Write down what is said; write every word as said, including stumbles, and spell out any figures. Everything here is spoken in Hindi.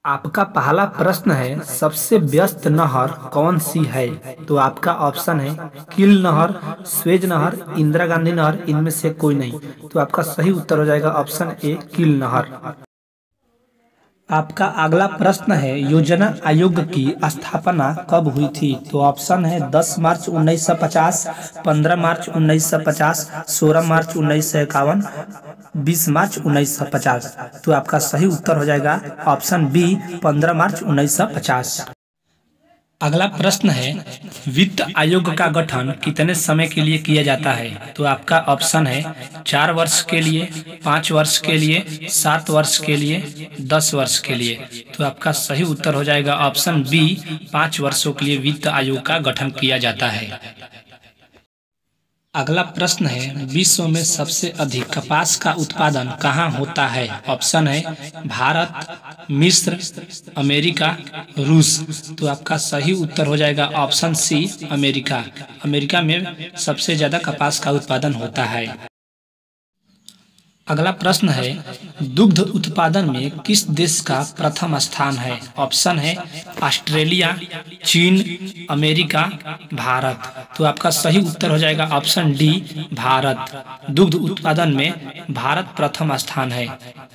आपका पहला प्रश्न है, सबसे व्यस्त नहर कौन सी है? तो आपका ऑप्शन है किल नहर, स्वेज नहर, इंदिरा गांधी नहर, इनमें से कोई नहीं। तो आपका सही उत्तर हो जाएगा ऑप्शन ए किल नहर। आपका अगला प्रश्न है, योजना आयोग की स्थापना कब हुई थी? तो ऑप्शन है दस मार्च उन्नीस सौ पचास, पंद्रह मार्च उन्नीस सौ पचास, सोलह मार्च उन्नीस सौ इक्यावन, बीस मार्च उन्नीस सौ पचास। तो आपका सही उत्तर हो जाएगा ऑप्शन बी पंद्रह मार्च उन्नीस सौ पचास। अगला प्रश्न है, वित्त आयोग का गठन कितने समय के लिए किया जाता है? तो आपका ऑप्शन है चार वर्ष के लिए, पाँच वर्ष के लिए, सात वर्ष के लिए, दस वर्ष के लिए। तो आपका सही उत्तर हो जाएगा ऑप्शन बी पाँच वर्षों के लिए वित्त आयोग का गठन किया जाता है। अगला प्रश्न है, विश्व में सबसे अधिक कपास का उत्पादन कहाँ होता है? ऑप्शन है भारत, मिस्र, अमेरिका, रूस। तो आपका सही उत्तर हो जाएगा ऑप्शन सी अमेरिका। अमेरिका में सबसे ज्यादा कपास का उत्पादन होता है। अगला प्रश्न है, दुग्ध उत्पादन में किस देश का प्रथम स्थान है? ऑप्शन है ऑस्ट्रेलिया, चीन, अमेरिका, भारत। तो आपका सही उत्तर हो जाएगा ऑप्शन डी भारत। दुग्ध उत्पादन में भारत प्रथम स्थान है।